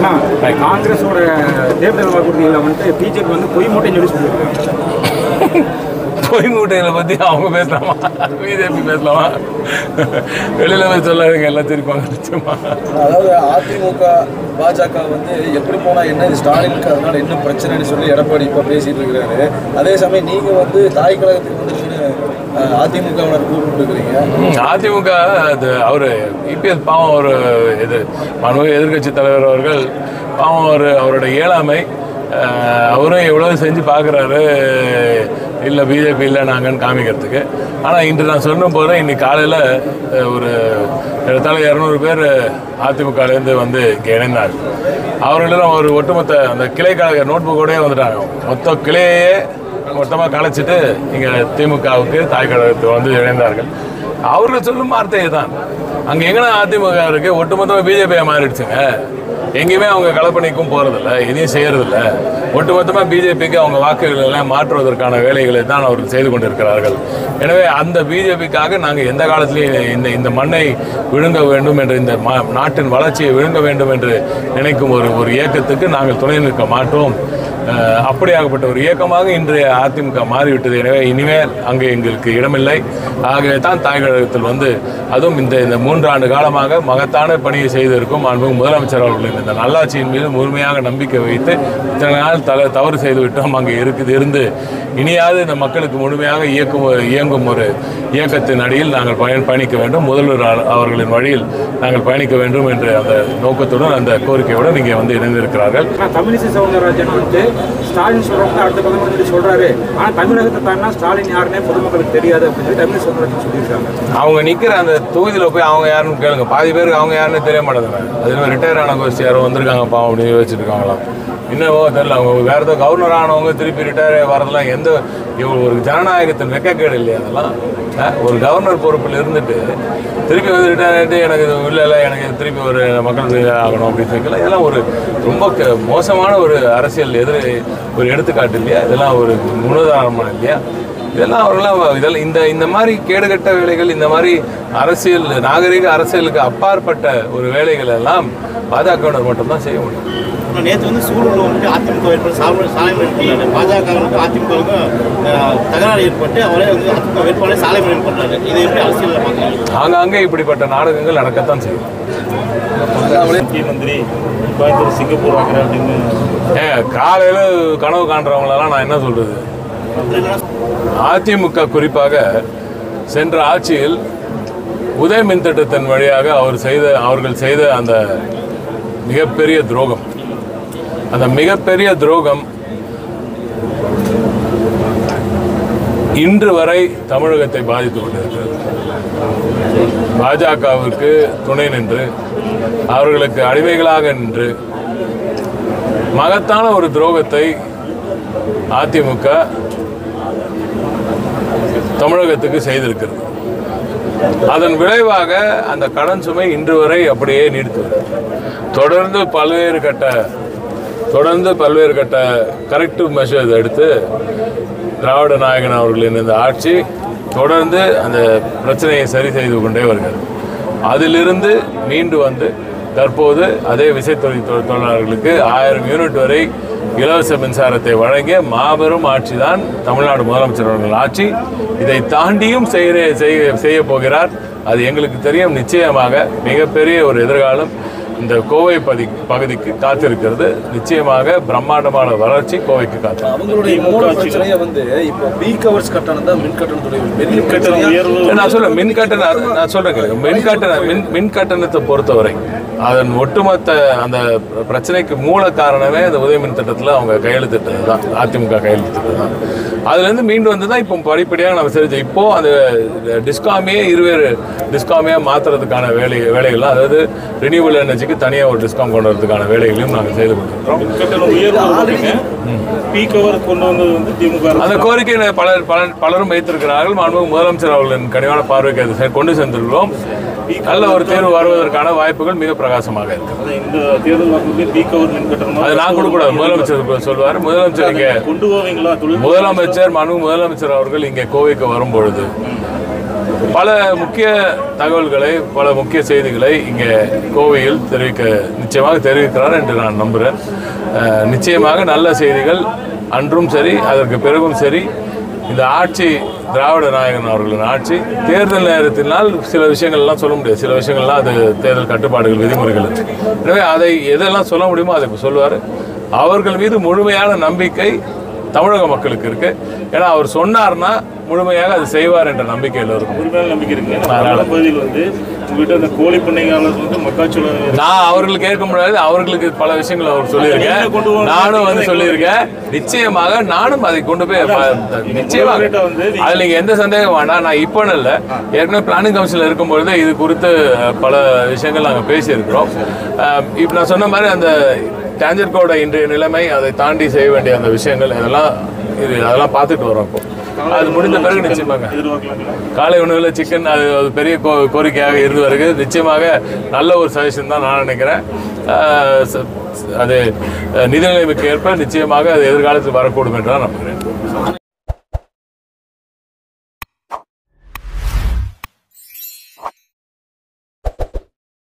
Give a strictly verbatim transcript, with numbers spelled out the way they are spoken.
ஏன்னா காங்கிரஸோட தேர்தல் வாக்குறுதியில் வந்துட்டு பிஜேபி வந்து பொய் மூட்டைன்னு சொல்லி சொல்லியிருக்காங்க. பொய் மூட்டைகளை பற்றி அவங்க பேசலாமா, பிஜேபி பேசலாமா? வெளியில் போய் சொல்லாதுங்க, எல்லாம் திருப்பாங்க நிச்சயமா. அதாவது அதிமுக பாஜக வந்து எப்படி போனால் என்ன ஸ்டாலினுக்கு அதனால என்ன பிரச்சனைன்னு சொல்லி எடப்பாடி இப்போ பேசிட்டு இருக்கிறாரு. அதே சமயம் நீங்கள் வந்து தாய் கழகத்துக்கு வந்து அதிமுகவினர் கூப்பிட்டுருக்கிறீங்க. அதிமுக அது அவர் இபிஎஸ் பாவம் ஒரு இது மாண்புமிகு எதிர்கட்சி தலைவர் அவர்கள் பாவம் ஒரு அவரோட இயலாமை, அவரும் எவ்வளோ செஞ்சு பார்க்குறாரு இல்லை பிஜேபி இல்லை நாங்கன்னு காமிக்கிறதுக்கு. ஆனால் இன்று நான் சொன்ன போது இன்னைக்கு காலையில் ஒரு ஏறத்தாழ இரநூறு பேர் அதிமுகலேருந்து வந்து இங்கே இணைந்தாங்க. அவர்களெல்லாம் ஒரு ஒட்டுமொத்த அந்த கிளை கழக நோட்புக்கோடே வந்துட்டாங்க. மொத்த கிளையே மொத்தமாக கலைச்சிட்டு இங்கே திமுகவுக்கு தாய் கழகத்துக்கு வந்து இணைந்தார்கள். அவர்கள் சொல்லும் வார்த்தையை தான். அங்கே எங்கன்னா அதிமுக இருக்குது, ஒட்டுமொத்தமாக பிஜேபியை மாறிடுச்சுங்க. எங்கேயுமே அவங்க களப்பணிக்கும் போகிறதில்ல, எதையும் செய்கிறதில்ல. ஒட்டுமொத்தமாக பிஜேபிக்கு அவங்க வாக்குகள் எல்லாம் மாற்றுவதற்கான வேலைகளை தான் அவர்கள் செய்து கொண்டிருக்கிறார்கள். எனவே அந்த பிஜேபிக்காக நாங்கள் எந்த காலத்திலையும் இந்த இந்த மண்ணை விழுங்க வேண்டும் என்று, இந்த நாட்டின் வளர்ச்சியை விழுங்க வேண்டும் என்று நினைக்கும் ஒரு ஒரு இயக்கத்துக்கு நாங்கள் துணை நிற்க மாட்டோம். அப்படியாகப்பட்ட ஒரு இயக்கமாக இன்றைய அதிமுக மாறிவிட்டது. எனவே இனிமேல் அங்கே எங்களுக்கு இடமில்லை. ஆகவே தான் தாய் கழகத்தில் வந்து அதுவும் இந்த இந்த மூன்றாண்டு காலமாக மகத்தான பணியை செய்திருக்கும் அன்பு முதலமைச்சர் அவர்களின் இந்த நல்லாட்சியின் மீது முழுமையாக நம்பிக்கை வைத்து இத்தனை நாள் தல தவறு செய்துவிட்டோம். அங்கே இருக்குது இருந்து இனியாவது இந்த மக்களுக்கு முழுமையாக இயக்கும் இயங்கும் ஒரு இயக்கத்தின் அடியில் நாங்கள் பயன் பயணிக்க வேண்டும், முதல்வர் அவர்களின் வழியில் நாங்கள் பயணிக்க வேண்டும் என்ற அந்த நோக்கத்துடன் அந்த கோரிக்கையுடன் இங்கே வந்து இணைந்திருக்கிறார்கள். தமிழிசை சவுந்தரராஜன் வந்து ஸ்டாலின் சொல்றவங்க அடுத்த பிரதமர் சொல்லி சொல்றாரு. ஆனால் தமிழகத்தை தாண்டா ஸ்டாலின் யாருன்னே பொதுமக்களுக்கு தெரியாது அப்படின்னு சொல்லி தமிழிசை சவுந்தரராஜன் சொல்லியிருக்காங்க. அவங்க நிற்கிற அந்த தொகுதியில் போய் அவங்க யாருன்னு கேளுங்க. பாதி பேருக்கு அவங்க யாருன்னு தெரிய மாட்டேங்குது. அதில் ரிட்டையர் ஆன கோஷ்டி யாரும் வந்திருக்காங்கப்பா அப்படின்னு வச்சுருக்காங்களாம். இன்னமோ தெரியல. அவங்க வேறு ஏதோ கவர்னர் ஆனவங்க திருப்பி ரிட்டையர் வரதெல்லாம் எந்த ஒரு ஜனநாயகத்தின் வெக்கக்கேடு இல்லையா? அதெல்லாம் ஒரு கவர்னர் பொறுப்பில் இருந்துட்டு திருப்பி வந்து ரிட்டையர் ஆகிட்டு எனக்கு இது இல்லை இல்லை எனக்கு திருப்பி ஒரு மக்கள் ஆகணும் அப்படின்னு சொல்லலாம். இதெல்லாம் ஒரு ரொம்ப மோசமான ஒரு அரசியல் எதிர் ஒரு எடுத்துக்காட்டு இல்லையா? இதெல்லாம் ஒரு முன்னுதாரணமான இல்லையா? இதெல்லாம் அவர்களாம் இதெல்லாம் இந்த இந்த மாதிரி கேடுகட்ட வேலைகள், இந்த மாதிரி அரசியல் நாகரிக அரசியலுக்கு அப்பாற்பட்ட ஒரு வேலைகள் எல்லாம் பாஜகவினர் மட்டும்தான் செய்ய முடியும். நேற்று வந்து சூழல் வந்துட்டு அதிமுக ஏற்பட்டு சாலை சாலை பண்ணாரு. பாஜகவுக்கு அதிமுகவுக்கும் தகராறு ஏற்பட்டு அவரே வந்து அதிமுக வேட்பாளர் சாலை மறியல் பண்ணாரு. இதை எப்படி அரசியலில் பார்க்கலாம்? ஆங்காங்கே இப்படிப்பட்ட நாடகங்கள் நடக்கத்தான் செய்யும். முக்கிய மந்திரி கோயம்புத்தூர் சிங்கப்பூர் வாங்குறேன் அப்படின்னு ஏன் காலையில் கனவு காண்றவங்களெல்லாம் நான் என்ன சொல்றது? அதிமுக குறிப்பாக சென்ற ஆட்சியில் உதய மின் திட்டத்தின் வழியாக அவர் செய்த அவர்கள் செய்த அந்த மிகப்பெரிய துரோகம், அந்த மிகப்பெரிய துரோகம் இன்று வரை தமிழகத்தை பாதித்து கொண்டிருக்கிறது. பாஜகவிற்கு துணை நின்று அவர்களுக்கு அடிமைகளாக நின்று மகத்தான ஒரு துரோகத்தை அதிமுக தமிழகத்துக்கு செய்திருக்கிறது. அதன் விளைவாக அந்த கடன் சுமை இன்று வரை அப்படியே நீடித்து தொடர்ந்து பல்வேறு கட்ட தொடர்ந்து பல்வேறு கட்ட கரெக்டிவ் மெஷர்ஸ் எடுத்து திராவிட நாயகன் அவர்களின் இந்த ஆட்சி தொடர்ந்து அந்த பிரச்சனையை சரி செய்து கொண்டே வருகிறது. அதிலிருந்து மீண்டு வந்து தற்போது அதே விசைத்தொழில் தொழிலாளர்களுக்கு ஆயிரம் யூனிட் வரை இலவச மின்சாரத்தை வழங்கிய மாபெரும் ஆட்சி தான் தமிழ்நாடு முதலமைச்சர் அவர்கள் ஆட்சி. இதை தாண்டியும் செய்ய செய்ய போகிறார். அது எங்களுக்கு தெரியும். நிச்சயமாக மிகப்பெரிய ஒரு எதிர்காலம் இந்த கோவை பதி பகுதிக்கு காத்திருக்கிறது. நிச்சயமாக பிரம்மாண்டமான வளர்ச்சி கோவைக்கு காத்து. அவங்களுடைய மூல பிரச்சனையை வந்து இப்போ பி கவர்ஸ் கட்டணம் தான் மின் கட்டணத்துடைய மின் கட்டணம். நான் சொல்றேன் மின் கட்டணம் நான் சொல்றேன் மின் கட்டண மின் மின் கட்டணத்தை பொறுத்தவரை அதன் ஒட்டுமொத்த அந்த பிரச்சனைக்கு மூல காரணமே அந்த உதய மின் திட்டத்தில் அவங்க கையெழுத்திட்டது தான், அதிமுக கையெழுத்திட்டது தான். அதுலேருந்து மீண்டு வந்து தான் இப்போ படிப்படியாக நம்ம செஞ்சோம். இப்போது அந்த டிஸ்காமையே இருவேறு டிஸ்காமையாக மாற்றுறதுக்கான வேலை வேலைகள்லாம், அதாவது ரினியூவல் எனர்ஜிக்கு தனியாக ஒரு டிஸ்காம் கொண்டு வரதுக்கான வேலைகளையும் நாங்கள் செய்து கொண்டிருக்கிறோம். அந்த கோரிக்கை பலர் பலர் பலரும் வைத்திருக்கிறார்கள். மாண்புமிகு முதலமைச்சர் அவர்களின் கனிவான பார்வைக்கு அதை கொண்டு சென்றிருக்கிறோம். நல்ல ஒரு தேர்வு வருவதற்கான வாய்ப்புகள் மிக பிரகாசமாக இருக்கு. அது நான் கொடுக்கூடாது, முதலமைச்சர் சொல்வார். முதலமைச்சர் இங்கே முதலமைச்சர் மாண்புமிகு முதலமைச்சர் அவர்கள் இங்கே கோவைக்கு வரும்பொழுது பல முக்கிய தகவல்களை பல முக்கிய செய்திகளை இங்கே கோவையில் தெரிவிக்க நிச்சயமாக தெரிவிக்கிறார் என்று நான் நம்புகிறேன். நிச்சயமாக நல்ல செய்திகள் அன்றும் சரி அதற்கு பிறகும் சரி. இந்த ஆட்சி திராவிட நாயகன் அவர்களின் ஆட்சி தேர்தல் நேரத்தினால் சில விஷயங்கள்லாம் சொல்ல முடியாது. சில விஷயங்கள்லாம் அது தேர்தல் கட்டுப்பாடுகள் விதிமுறைகள். எனவே அதை எதெல்லாம் சொல்ல முடியுமோ அதை சொல்லுவார். அவர்கள் மீது முழுமையான நம்பிக்கை தமிழக மக்களுக்கு இருக்கு. ஏன்னா அவர் சொன்னார்னா முழுமையாக அது செய்வார் என்ற நம்பிக்கை எல்லோருக்கும் உரிமையான நம்பிக்கை இருக்கு. பகுதியில் வந்து உங்ககிட்ட அந்த கோழி பண்ணைகள் வந்து மக்காச்சோளம் நான் அவர்களுக்கு கேட்க முடியாது. அவர்களுக்கு பல விஷயங்கள் அவர் சொல்லியிருக்கேன், நானும் வந்து சொல்லியிருக்கேன். நிச்சயமாக நானும் அதை கொண்டு போய் நிச்சயமாக அதில் நீங்கள் எந்த சந்தேகம் வேண்டாம். நான் இப்போ இல்லை, ஏற்கனவே பிளானிங் கவுன்சில் இருக்கும்பொழுது இது குறித்து பல விஷயங்கள் நாங்கள் பேசியிருக்கிறோம். இப்போ நான் சொன்ன மாதிரி அந்த டான்ஜெட்கோட இன்றைய நிலைமை, அதை தாண்டி செய்ய வேண்டிய அந்த விஷயங்கள் இதெல்லாம் இது அதெல்லாம் பார்த்துட்டு வரோம். இப்போ அது முடிந்த பிறகு நிச்சயமாக காலை உணவில் சிக்கன் அது ஒரு பெரிய கோ கோரிக்கையாக இருந்து வருகிறது. நிச்சயமாக நல்ல ஒரு சஜஷன் தான் நான் நினைக்கிறேன். அது நிதிநிலைமைக்கு ஏற்ப நிச்சயமாக அது எதிர்காலத்தில் வரக்கூடும் என்று தான் நம்புகிறேன்.